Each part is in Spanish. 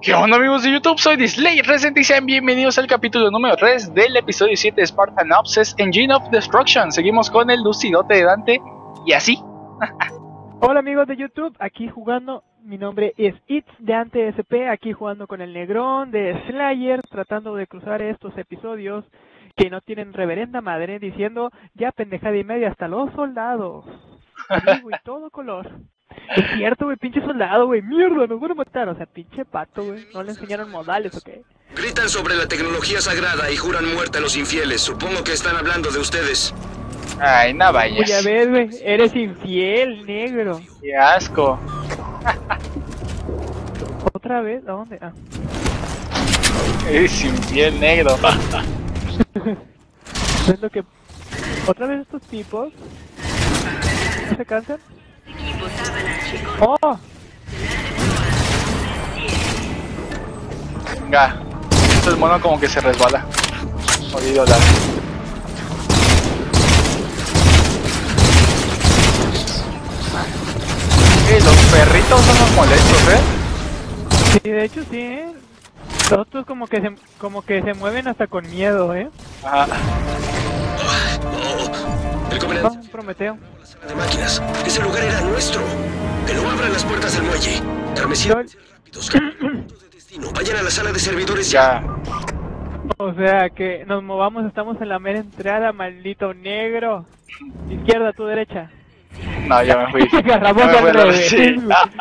¿Qué onda, amigos de YouTube? Soy Disley3 y sean bienvenidos al capítulo número 3 del episodio 7 de Spartan Obsessed Engine of Destruction. Seguimos con el lucidote de Dante y así. Hola amigos de YouTube, aquí jugando, mi nombre es It's de Ante SP, aquí jugando con el Negrón de Slayer, tratando de cruzar estos episodios que no tienen reverenda madre, diciendo ya pendejada y media hasta los soldados, amigo y todo color. Es cierto, güey, pinche soldado, güey, mierda, nos van a matar, o sea, pinche pato, güey, no le enseñaron modales, ¿o qué? Gritan sobre la tecnología sagrada y juran muerte a los infieles, supongo que están hablando de ustedes. Ay, no vayas. Uy, ya ves, güey, eres infiel, negro. Qué asco. ¿Otra vez? ¿A dónde? Ah. Eres infiel, negro. ¿Ves lo que...? ¿Otra vez estos tipos? ¿No se cansan? ¡Oh! Venga, esto es mono como que se resbala. Jodido la. Los perritos son los molestos, Sí, de hecho sí, ¿eh? Los otros como que se mueven hasta con miedo, ¿eh? Ajá. El Oh, comandante un Prometeo. de máquinas. Ese lugar era nuestro. Que no abran las puertas del muelle. Carmesí, Lol. rápidos, puntos de destino. Vayan a la sala de servidores Ya. O sea, que nos movamos, estamos en la mera entrada, maldito negro. Izquierda, tu derecha. No, ya me fui. Agarramos Ya me fui al a la revés. sí.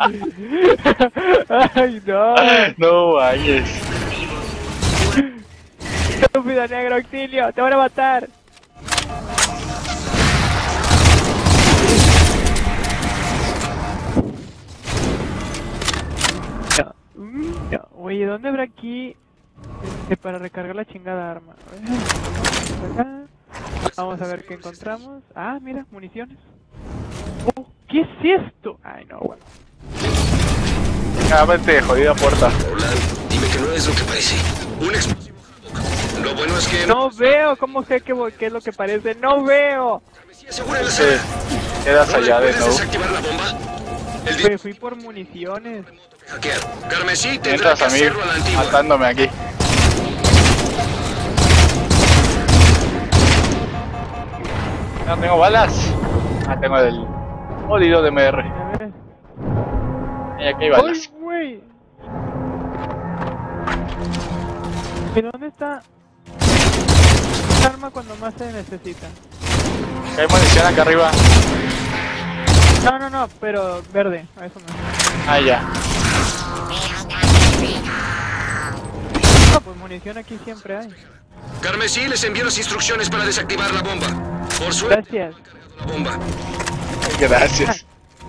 Ay, no. No vayas. Estúpido negro, auxilio, te van a matar. No. Oye, ¿dónde habrá aquí para recargar la chingada arma? Acá. Vamos a ver qué encontramos. Ah, mira, municiones. Oh, ¿qué es esto? Ay, no, bueno. Ya, vete, jodida puerta. Roland, dime que no es lo que parece. Un explosivo Havoc. Lo bueno es que... No veo, ¿cómo sé qué es lo que parece? ¡No veo! Carmesí, asegura la Sí, sala. quedas allá de ¿Puedes nuevo. desactivar la bomba? El Me fui por municiones. hackear. Carmesí tendrá Mientras que a mí hacerlo a la antigua. matándome aquí. No tengo balas. Ah, tengo el jodido DMR. A ver. Y aquí hay ¡Ay, balas. güey! ¿Y dónde está el arma cuando más se necesita? Hay munición acá arriba. No, pero verde, a eso me... Ah, ya. No, pues munición aquí siempre hay. Carmesí les envió las instrucciones para desactivar la bomba. Por suerte, Gracias. la bomba. Gracias.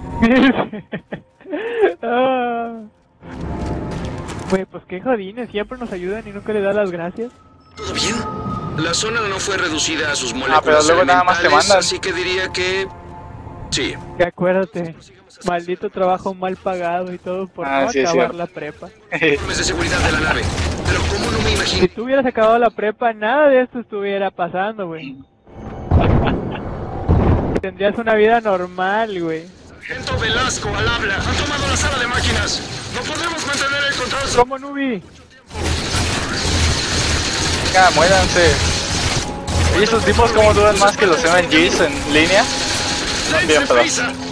Ah. Güey, pues qué jodines, siempre nos ayudan y nunca le da las gracias. ¿Todo bien? La zona no fue reducida a sus moléculas pero luego nada más te elementales, mandan. así que diría que... Sí. Que acuérdate, maldito trabajo mal pagado y todo por no Sí, es acabar cierto. la prepa. Informes de seguridad de la nave. Pero ¿cómo no me Si imaginé? tú hubieras acabado la prepa, nada de esto estuviera pasando, güey. Tendrías una vida normal, güey. Sargento Velasco al habla. Han tomado la sala de máquinas. No podemos mantener el control. ¿Cómo, Nubi? Venga, muéranse. ¿Y esos tipos cómo duran más que los MGs en línea? No, bien, pero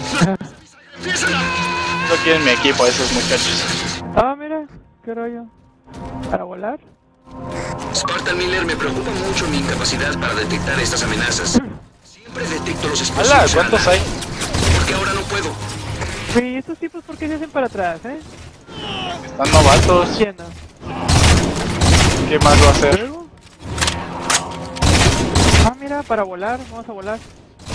no quieren mi equipo esos muchachos. Ah, mira, qué rollo. ¿Para volar? Spartan Miller, me preocupa mucho mi incapacidad para detectar estas amenazas. Siempre detecto los explosivos. Hola, ¿cuántos hay? Porque ahora no puedo. Güey, estos tipos, ¿por qué se hacen para atrás, eh? Están novatos. Entiendo. ¿Qué más va a hacer? ¿Luego? Ah, mira, para volar, vamos a volar.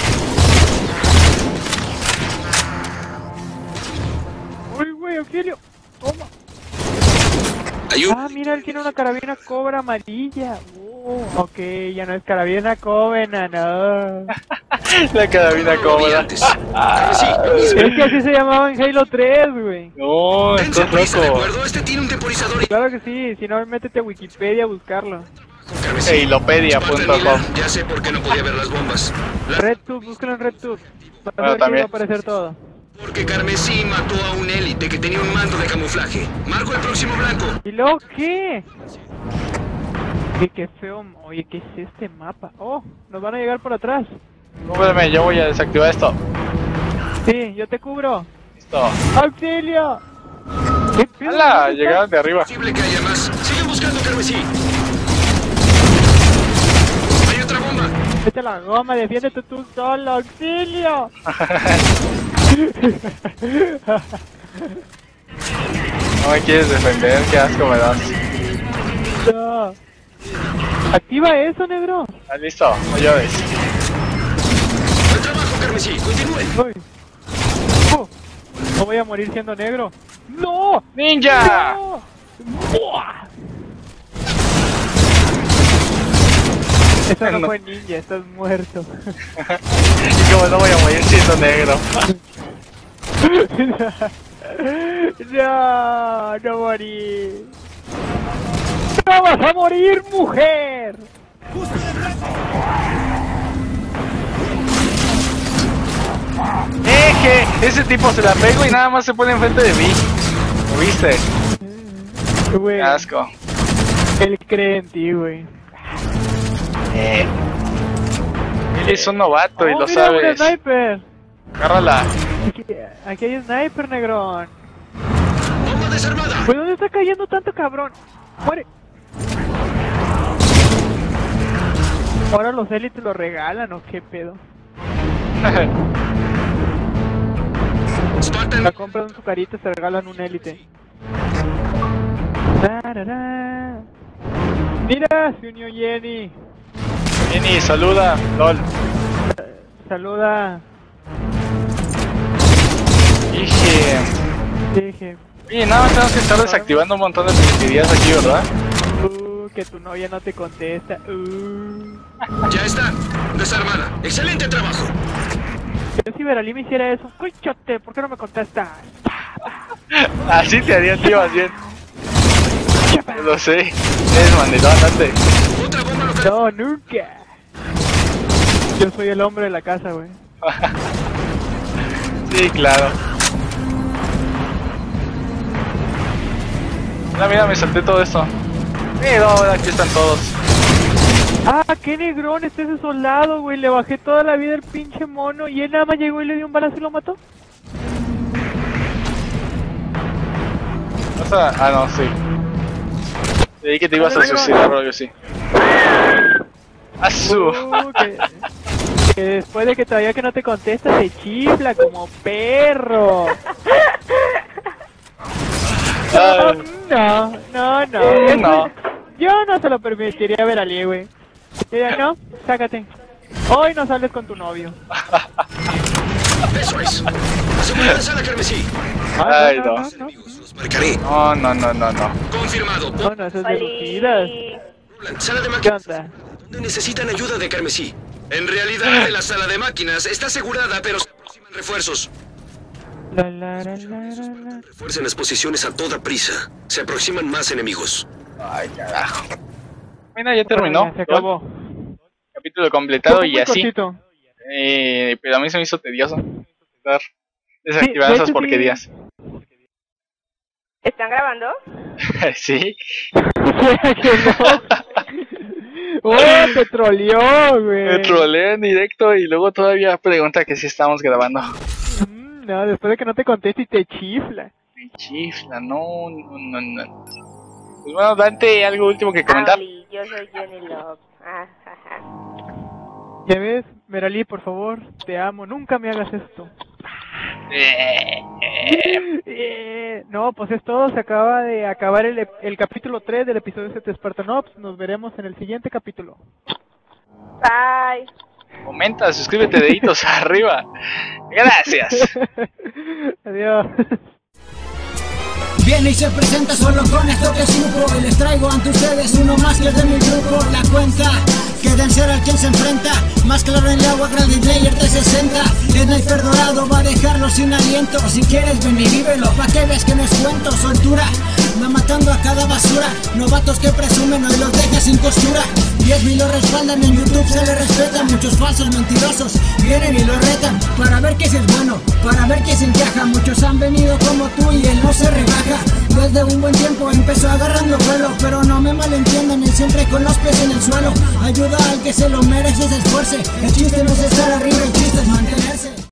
Uy, güey, auxilio. Toma. Ayuda. Ah, mira, él tiene una carabina cobra amarilla. Ok, ya no es carabina cobra, no. La carabina No lo vi cómoda. antes. Carmesí, lo mismo. Es que así se llamaba en Halo 3, güey. No, Dense estás prisa, ¿de loco. acuerdo? Este tiene un temporizador y... Claro que sí, si no, métete a Wikipedia a buscarlo. Carmesí. Spartan Eilopedia.com. Miller, ya sé por qué no podía ver las bombas. La... RedTube, búscalo en RedTube. Vas a Bueno, ver que también. va a aparecer todo. Porque Carmesí mató a un élite que tenía un manto de camuflaje. Marco el próximo blanco. ¿Y luego qué? Qué feo. Oye, ¿qué es este mapa? Oh, nos van a llegar por atrás. Cúbreme, yo voy a desactivar esto. Sí, yo te cubro. Listo. ¡Auxilio! ¿Qué pedo? ¡Hala! ¿Dónde Llegaron están? de arriba. Es posible que haya más. Sigan buscando Carmesí. Hay otra bomba. Vete a la goma, defiéndete tú solo, auxilio. No me quieres defender, qué asco me das. No. Activa eso, negro. Ah, listo, no llores. Buen trabajo, Carmesí. Continúe. Uy. No voy a morir siendo negro. ¡No! ¡Ninja! ¡No! ¡Buah! Eso no fue ninja, estás muerto. Y como no voy a morir siendo negro. No, no morí. ¡No vas a morir, mujer! Que ese tipo se la pegó y nada más se pone enfrente de mí. ¿Lo viste? Güey, Qué asco. él cree en ti, güey. Él es un novato y Oh, lo mira, un sabes. sniper. Agárrala. Aquí hay sniper, negrón. Bomba desarmada. Güey, ¿dónde está cayendo tanto cabrón? Muere. Ahora los élites lo regalan, ¿o qué pedo? Spartan. La compran su carita, se regalan un élite. Tarará. Mira, se unió Jenny. Jenny, saluda. LOL. Saluda. Dije. Oye, nada más tenemos que estar desactivando un montón de permitirías aquí, ¿verdad? Que tu novia no te contesta. Ya está. Desarmada. Excelente trabajo. Pero si Veralí me hiciera eso, ¡cóchate! ¿Por qué no me contestas? Así te haría tío, más bien. Lo sé. Eres mandilón, andate. Otra bomba local. No, nunca. Yo soy el hombre de la casa, güey. Sí, claro. Mira, me salté todo esto. No, aquí están todos. Ah, qué negrón está ese soldado, güey. Le bajé toda la vida al pinche mono y él nada más llegó y le dio un balazo y lo mató. Ah, no, sí. Creí que te ibas a suicidar o algo así. ¡Azú! Que después de que todavía que no te contesta se chifla como perro. No. No. Yo no se lo permitiría ver a Lee, güey. Diría, no, sácate. Hoy no sales con tu novio. Eso es. Asegura la sala, Carmesí. Ay, no. Los marcaré. No. Confirmado. No, esas de lucidas. Roland, sala de ¿Qué máquinas. onda? ¿Dónde necesitan ayuda de Carmesí? En realidad, la sala de máquinas está asegurada, pero se aproximan refuerzos. La. Refuercen las posiciones a toda prisa. Se aproximan más enemigos. Ay, carajo. Mira, ya terminó. Ya se acabó. Capítulo completado Fue y muy así. cortito. Pero a mí se me hizo tedioso estar Sí, desactivando de esas hecho, porquerías. ¿Están grabando? Sí. Que no. ¡Oh, te troleó, güey! Me troleé en directo y luego todavía pregunta que si estamos grabando. No, después de que no te conteste y te chifla. Me chifla, no. Pues bueno, Dante, ¿algo último que comentar? Oli, yo soy Jenny Love. Ah, jaja. Ya ves, Meralí, por favor, te amo, nunca me hagas esto. No, pues es todo, se acaba de acabar el capítulo 3 del episodio 7 de Spartan Ops. Nos veremos en el siguiente capítulo. Bye. Comenta, suscríbete, deditos arriba. Gracias. Adiós. Viene y se presenta solo con esto que supo. Y les traigo ante ustedes uno más que de mi grupo. La cuenta, queden ser al quien se enfrenta. Más claro en el agua, Grand Slayer de 60. Sniper dorado va a dejarlo sin aliento. Si quieres ven y vívelo, pa' que veas que no es cuento. Soltura, va matando a cada basura. Novatos que presumen hoy los deja sin costura. 10.000 lo respaldan, en YouTube se le respeta. Muchos falsos mentirosos vienen y lo retan para ver que si es bueno. para ver quién se encaja. Muchos han venido como tú y él no se rebaja. Desde un buen tiempo empezó agarrando vuelo, pero no me malentiendan, él siempre con los pies en el suelo. Ayuda al que se lo merece, se esfuerce. El chiste no es estar arriba, el chiste es mantenerse.